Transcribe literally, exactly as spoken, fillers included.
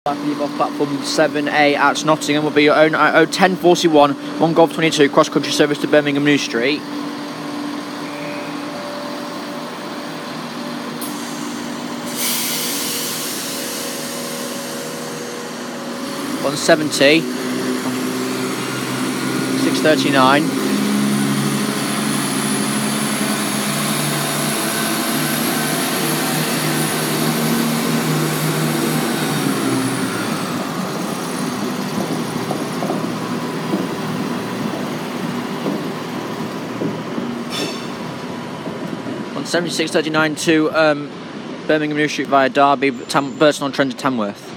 Off platform seven A at Nottingham will be your own I O ten forty-one, one Golf twenty-two, cross-country service to Birmingham New Street. one seventy, six thirty-nine. seventy-six thirty-nine to um, Birmingham New Street via Derby, Tam- Burton on Trent to Tamworth.